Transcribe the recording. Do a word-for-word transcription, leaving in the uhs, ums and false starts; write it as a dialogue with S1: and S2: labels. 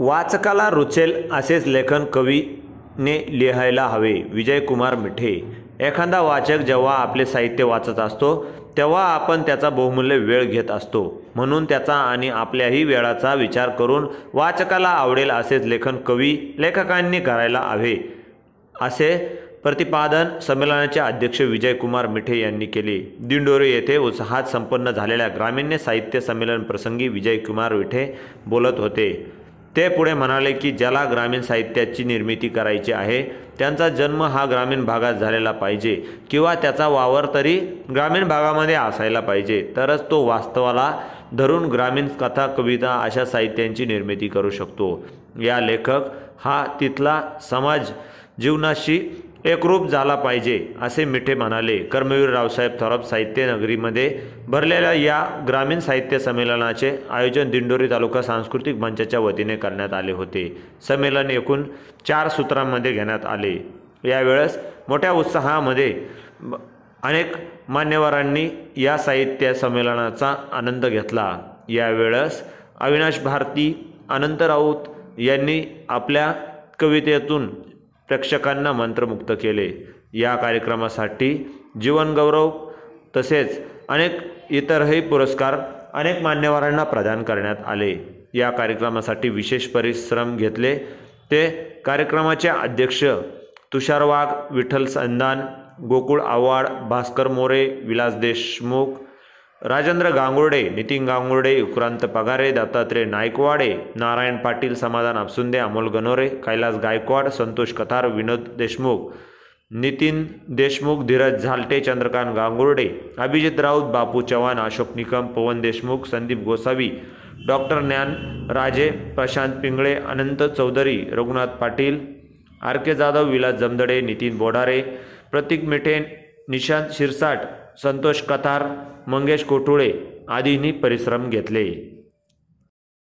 S1: वाचकाला रुचेल असेच लेखन कवीने लिहायला हवे. विजयकुमार मिठे. एखादा वाचक जेव्हा आपले साहित्य वाचत असतो तेव्हा आपण त्याचा बहुमूल्य वेळ घेत असतो. म्हणून त्याचा आणि आपल्याही वेळाचा विचार करून वाचकाला आवडेल असेच लेखन कवी लेखकांनी करायला हवे, असे प्रतिपादन संमेलनाचे अध्यक्ष विजयकुमार मिठे यांनी केले. दिंडोरी येथे उत्साहात संपन्न झालेल्या ग्रामीण साहित्य संमेलन प्रसंगी विजयकुमार मिठे बोलत होते. ते पुढे म्हणाले की ज्याला ग्रामीण साहित्याची निर्मिती करायची आहे त्यांचा जन्म हा ग्रामीण भागात झालेला पाहिजे किंवा त्याचा वावर तरी ग्रामीण भागामध्ये असायला पाहिजे, तरच तो वास्तवाला धरून ग्रामीण कथा कविता अशा साहित्यांची निर्मिती करू शकतो. या लेखक हा तिथला समाज जीवनाशी एकरूप झाला पाहिजे, असे मिठे म्हणाले. कर्मवीर रावसाहेब थोरात साहित्य नगरीमध्ये भरलेल्या या ग्रामीण साहित्य संमेलनाचे आयोजन दिंडोरी तालुका सांस्कृतिक मंचाच्या वतीने करण्यात आले होते. संमेलन एकूण चार सूत्रांमध्ये घेण्यात आले. यावेळेस मोठ्या उत्साहामध्ये अनेक मान्यवरांनी या साहित्य संमेलनाचा आनंद घेतला. यावेळेस अविनाश भारती, अनंत राऊत यांनी आपल्या कवितेतून प्रेक्षकांना मंत्रमुग्ध केले. या कार्यक्रमासाठी जीवनगौरव तसेच अनेक इतरही पुरस्कार अनेक मान्यवरांना प्रदान करण्यात आले. या कार्यक्रमासाठी विशेष परिश्रम घेतले ते कार्यक्रमाचे अध्यक्ष तुषार वाघ, विठ्ठल संदान, गोकुळ आव्हाड, भास्कर मोरे, विलास देशमुख, राजेंद्र गांगुर्डे, नितीन गांगुर्डे, विक्रांत पगारे, दत्तात्रय नायकवाडे, नारायण पाटील, समाधान आपसुंदे, Amol Ganore, Kailas Gaikwad, Santosh Kathar, Vinod Deshmukh, Nitin Deshmukh, Dheeraj Zalte, Chandrakant Gangurde, Abhijit Raut, Bapu Chavan, Ashok Nikam, Pawan Deshmukh, Sandeep Gosavi, doctor Dnyan Raje, Prashant Pingale, Anant Chaudhari, Raghunath Patil, R K Jadhav, Vilas Jamdade, Nitin Bodare, Prateek Mithe, Nishant Shirsat, Santosh कथार, मंगेश कोठुळे आदींनी परिश्रम घेतले.